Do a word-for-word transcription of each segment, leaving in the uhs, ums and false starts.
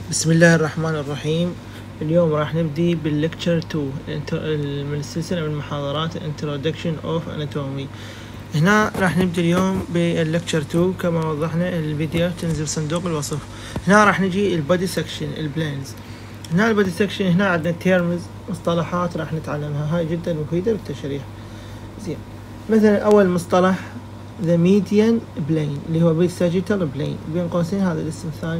بسم الله الرحمن الرحيم. اليوم راح نبدي بالليكتشر تو من السلسلة من محاضرات Introduction of Anatomy. هنا راح نبدي اليوم بالليكتشر تو كما وضحنا الفيديو تنزل صندوق الوصف. هنا راح نجي البادي سكشن البلانز. هنا البادي سكشن هنا عندنا تيرمز مصطلحات راح نتعلمها، هاي جدا مفيدة بالتشريح. زين، مثلا أول مصطلح the median plane اللي هو بالساجيتال بلين، بين قوسين هذا الاسم الثاني.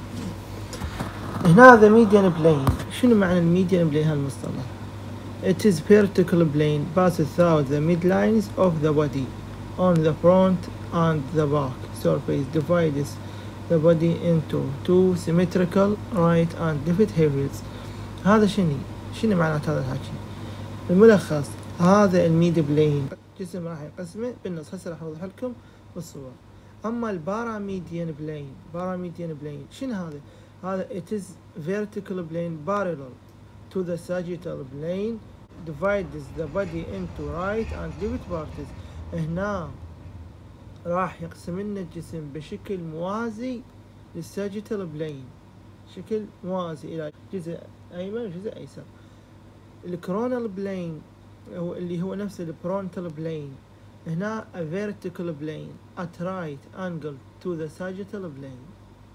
هنا the median plane، شنو معنى الميديان بلين هالمصطلح؟ It is vertical plane passes through the midlines of the body on the front and the back surface, divides the body into two symmetrical right and left halves. هذا شنو؟ شنو معنات هذا الحكي؟ الملخص، هذا الميد بلين جسم راح يقسمه بالنص، هسه راح اوضح لكم بالصور. اما الباراميديان بلين، باراميديان بلين شنو هذا؟ هذا it is vertical plane parallel to the sagittal plane, divides the body into right and left parts. هنا راح يقسم لنا الجسم بشكل موازي للساجيتال بلين، شكل موازي الى جزء ايمن وجزء ايسر. الكرونال بلين هو اللي هو نفس البرونتال بلين، هنا a vertical plane at right angle to the sagittal plane.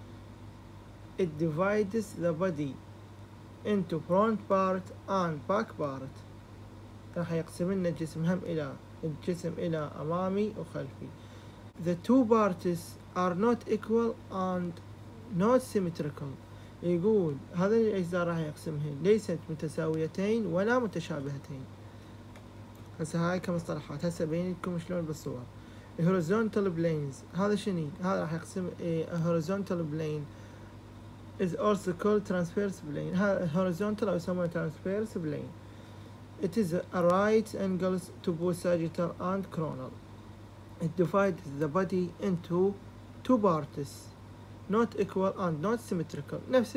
It divides the body into front part and back part. راح يقسم لنا الجسم هم إلى الجسم إلى أمامي وخلفي. The two parts are not equal and not symmetrical. يقول هذه الأجزاء راح يقسمها ليست متساويتين ولا متشابهتين. هسه هاي كمصطلحات، هسه بين لكم شلون بالصور. الهوريزونتال بلينز هذا شنو؟ هذا راح يقسم هوريزونتال بلين is also called transverse plane. horizontal أو يسمونه transverse plane. It is a right angles to both sagittal and coronal. It divides the body into two parts not equal and not symmetrical. نفس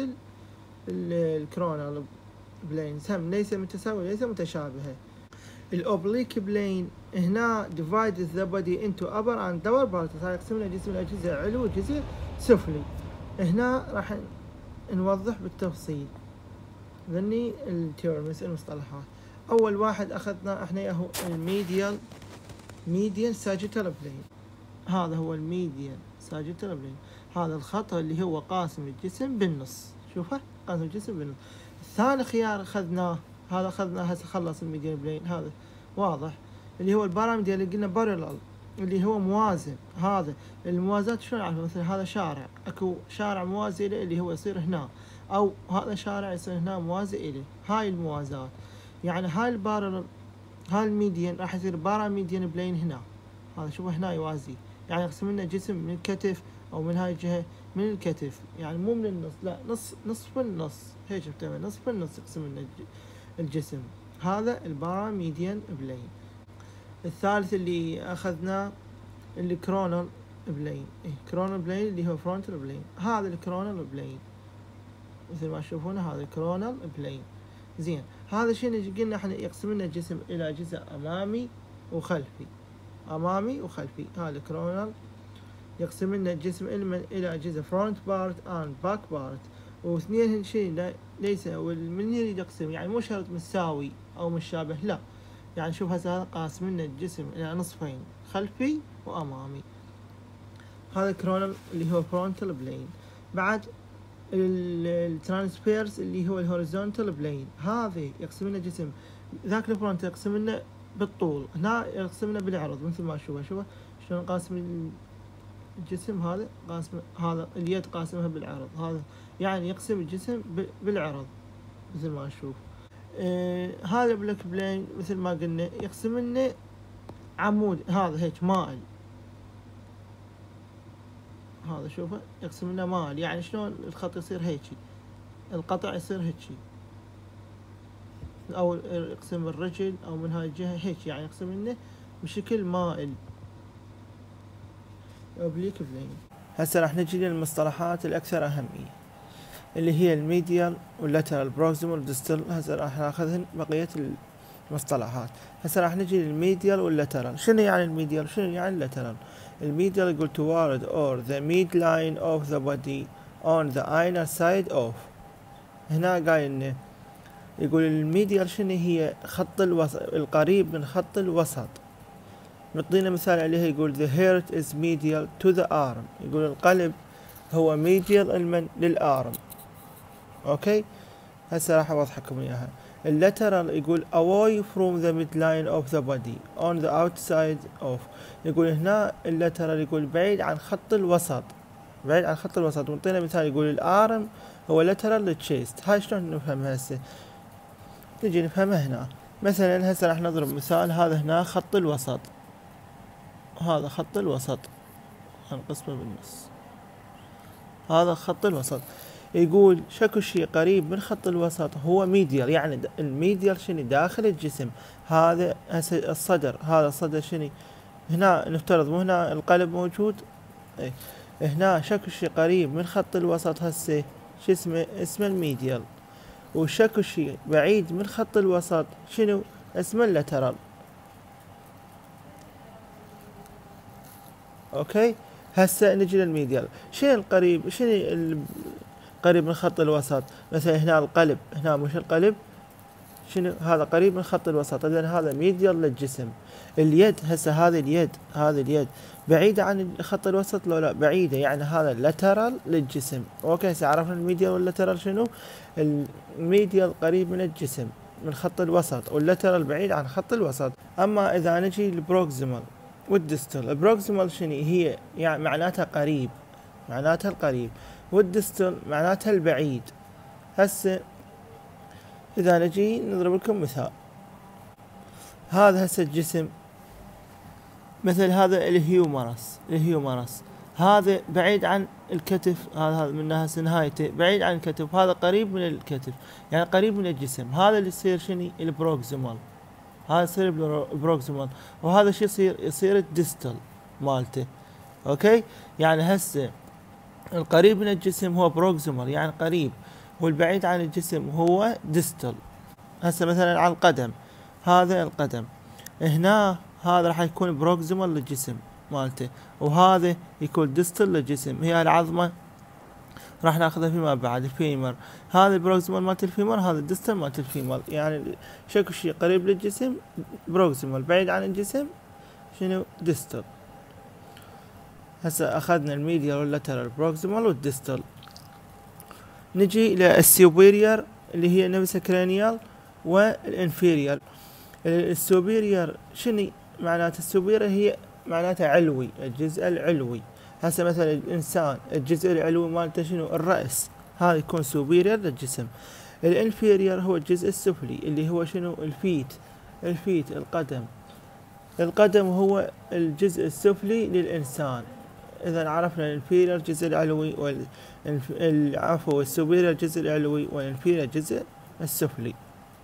الكرونال planes هم ليس متساوية ليس متشابهة. الأوبليك بلين هنا divides the body into upper and lower parts، هاي يقسم لنا جسم إلى جزء علوي وجزء سفلي. هنا راح نوضح بالتفصيل ذني التيرمز المصطلحات. اول واحد اخذنا احنا هو الميديال ميديان ساجيتال بلين. هذا هو الميديان ساجيتال بلين، هذا الخط اللي هو قاسم الجسم بالنص، شوفه قاسم الجسم بالنص. الثاني خيار اخذناه، هذا اخذناه هسه خلص الميديان بلين، هذا واضح اللي هو الباراميديان اللي قلنا بارلل اللي هو موازن. هذا الموازاة شلون نعرفها؟ مثلا هذا شارع، اكو شارع موازي له اللي هو يصير هنا، او هذا شارع يصير هنا موازي له، هاي الموازاة. يعني هاي البارلل، هاي الميديان راح يصير باراميديان بلين هنا، هذا شوفه هنا يوازي، يعني يقسم لنا جسم من الكتف او من هاي الجهة من الكتف، يعني مو من النص، لا نص نصف النص، هيك بتعمل نصف النص يقسم لنا الجسم. هذا الباراميديان بلين. الثالث اللي اخذناه الكرونال بلين، إيه كرونال بلين اللي هو فرونتال بلين. هذا الكرونال بلين مثل ما تشوفونه، هذا الكرونال بلين. زين، هذا شنو قلنا احنا؟ يقسم لنا الجسم الى جزء امامي وخلفي، امامي وخلفي. هذا الكرونال يقسم لنا الجسم الى جزء فرونت بارت اند باك بارت، واثنين شيء ليس من يريد يقسم، يعني مو شرط مساوي او مشابه، لا، يعني شوف هسه هذا قاسم لنا الجسم الى نصفين، خلفي وامامي. هذا الكرونال اللي هو فرونتال بلين. بعد الترانسفيرس اللي هو الهوريزونتال بلين، هذا يقسم لنا جسم، ذاك الفرونت يقسم لنا بالطول، هنا يقسم لنا بالعرض مثل ما شوفه، شوفه شلون قاسم الجسم، هذا قاسم، هذا اليد قاسمها بالعرض، هذا يعني يقسم الجسم بالعرض مثل ما نشوف. آه هذا بلك بلين مثل ما قلنا يقسم لنا عمود، هذا هيك مائل، هذا شوفه يقسم لنا مائل، يعني شلون الخط يصير هيجي، القطع يصير هيجي، او يقسم الرجل او من هاي الجهة هيك، يعني يقسم لنا بشكل مائل. اوبليك بلين. هسه راح نجي للمصطلحات الاكثر اهمية اللي هي الميديال واللاترال بروكسيمال والديستال. هسه راح ناخذهن بقية المصطلحات. هسه راح نجي للميديال واللاترال. شنو يعني الميديال؟ شنو يعني اللاترال؟ الميديال يقول toward or the midline of the body on the inner side of. هنا قايل انه يقول الميديال شنو هي؟ خط الوسط، القريب من خط الوسط. نعطينا مثال عليها، يقول the heart is medial to the arm. يقول القلب هو medial المن للآرم. اوكي، هسه راح اوضحكم اياها. اللاترال يقول away from the midline of the body on the outside of. يقول هنا اللاترال يقول بعيد عن خط الوسط، بعيد عن خط الوسط. ونعطينا مثال، يقول الارم هو لاترال للتشيست. هاي شلون نفهمها هسه؟ نجي نفهمها هنا. مثلا هسه راح نضرب مثال، هذا هنا خط الوسط، هذا خط الوسط، هنقسمه بالنص، هذا خط الوسط. يقول شكو شيء قريب من خط الوسط هو ميديال، يعني الميديال شنو؟ داخل الجسم. هذا هسه الصدر، هذا الصدر شنو؟ هنا نفترض مو هنا القلب موجود، اي هنا شكو شيء قريب من خط الوسط هسه شو اسمه؟ اسمه الميديال. وشكو شيء بعيد من خط الوسط شنو؟ اسمه اللاترال. اوكي، هسه نجي للميديال. شنو القريب؟ شنو القريب من خط الوسط؟ مثلا هنا القلب، هنا مش القلب، شنو هذا؟ قريب من خط الوسط، اذا هذا ميديال للجسم. اليد هسه، هذه اليد، هذه اليد بعيدة عن خط الوسط لو لا؟ بعيدة، يعني هذا لاترال للجسم. اوكي، هسه عرفنا الميديال واللاترال شنو؟ الميديال قريب من الجسم من خط الوسط، واللاترال بعيد عن خط الوسط. اما اذا نجي البروكسيمال والديستال، البروكسيمال شنو هي؟ يعني معناتها قريب، معناتها القريب، والديستال معناتها البعيد. هسه اذا نجي نضرب لكم مثال، هذا هسه الجسم، مثل هذا الهيومرس، الهيومرس هذا بعيد عن الكتف، هذا هذا من هسه نهايته بعيد عن الكتف، هذا قريب من الكتف، يعني قريب من الجسم. هذا اللي يصير شنو؟ البروكسيمال، هذا يصير البروكسيمال. وهذا شو يصير؟ يصير الديستال مالته. اوكي، يعني هسه القريب من الجسم هو بروكسيمال يعني قريب، والبعيد عن الجسم هو ديستال. هسه مثلا على القدم، هذا القدم هنا، هذا راح يكون بروكسيمال للجسم مالته، وهذا يكون ديستال للجسم. هي العظمة راح ناخذها فيما بعد، الفيمر، هذا البروكسيمال مالت الفيمر، هذا الديستال مالت الفيمر. يعني شكل شيء قريب للجسم بروكسيمال، بعيد عن الجسم شنو؟ ديستال. هسه اخذنا الميديال واللاترال، بروكسيمال والديستال. نجي الى السوبيريور اللي هي نفسها كرانيال، والانفيريال. السوبيريور شنو معناته؟ السوبيريور هي معناتها علوي، الجزء العلوي. هسه مثلا الانسان الجزء العلوي مالته شنو؟ الراس، هذا يكون سوبيريور للجسم. الانفيريور هو الجزء السفلي اللي هو شنو؟ الفيت، الفيت القدم. القدم هو الجزء السفلي للانسان. اذا عرفنا الانفيريور الجزء العلوي، والعفو السوبيريور الجزء العلوي، والانفيريور الجزء السفلي.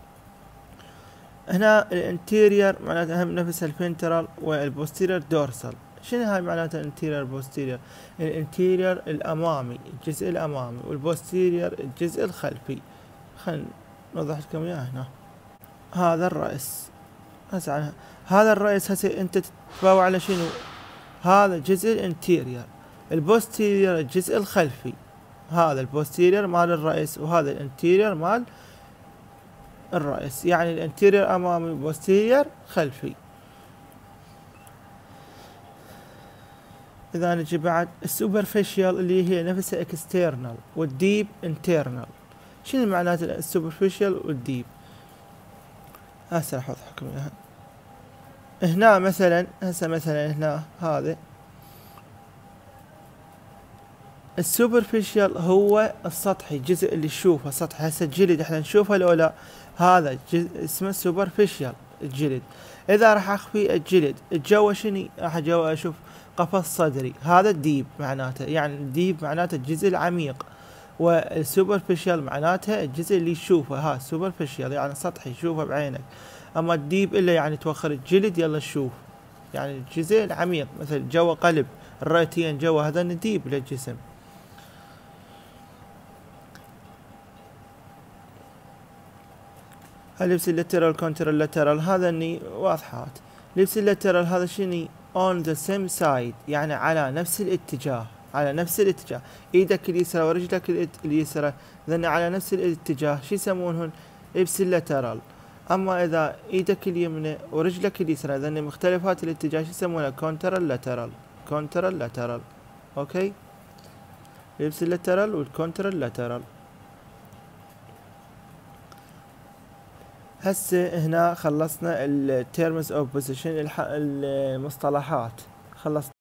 هنا الانتيريور معناته هم نفس الفنترال، والبوستيريور دورسال. شنو هاي معناتها الانتيريور بوستيريور؟ الانتيريور الامامي، الجزء الامامي، والبوستيريور الجزء الخلفي. خلينا نوضح لكم اياها هنا. هذا الراس، هسه عنها هذا الراس، هسه انت تتباوع على شنو؟ هذا الجزء الانتيريور. البوستيريور الجزء الخلفي، هذا البوستيريور مال الراس، وهذا الانتيريور مال الرأس. يعني الانتيريور امامي، بوستيريور خلفي. اذا نجي بعد السوبرفيشال اللي هي نفسها اكسترنال، والديب انترنال. شنو معنات السوبرفيشال والديب؟ هسه راح اوضحكم اياها. هنا مثلا، هسه مثلا هنا هذا السوبرفيشال هو السطحي، الجزء اللي تشوفه سطحي. هسه الجلد احنا نشوفه لو لا؟ هذا اسمه سوبرفيشال الجلد. اذا راح اخفي الجلد الجوا شنو؟ راح جوا اشوف قفص صدري، هذا الديب معناته. يعني الديب معناته الجزء العميق، والسوبرفيشال معناتها الجزء اللي تشوفه. ها سوبرفيشال يعني سطحي تشوفه بعينك، اما الديب الا يعني توخر الجلد يلا شوف، يعني الجزء العميق مثل جوا قلب، الرئتين جوا، هذا الديب للجسم. لبس اللاترال كونتر اللاترال، هذا اني واضحات. لبس اللاترال هذا شنو؟ on the same side يعني على نفس الاتجاه، على نفس الاتجاه. ايدك اليسرى ورجلك اليسرى ذن على نفس الاتجاه شو يسمونهن؟ ابسيلاترال. اما اذا ايدك اليمنى ورجلك اليسرى ذن مختلفات الاتجاه شو يسمونها؟ كونترال لاترال. كونترال لاترال. اوكي، الابسيلاترال والكونترال لاترال. هسه هنا خلصنا التيرمز اوف بوزيشن، المصطلحات خلصنا.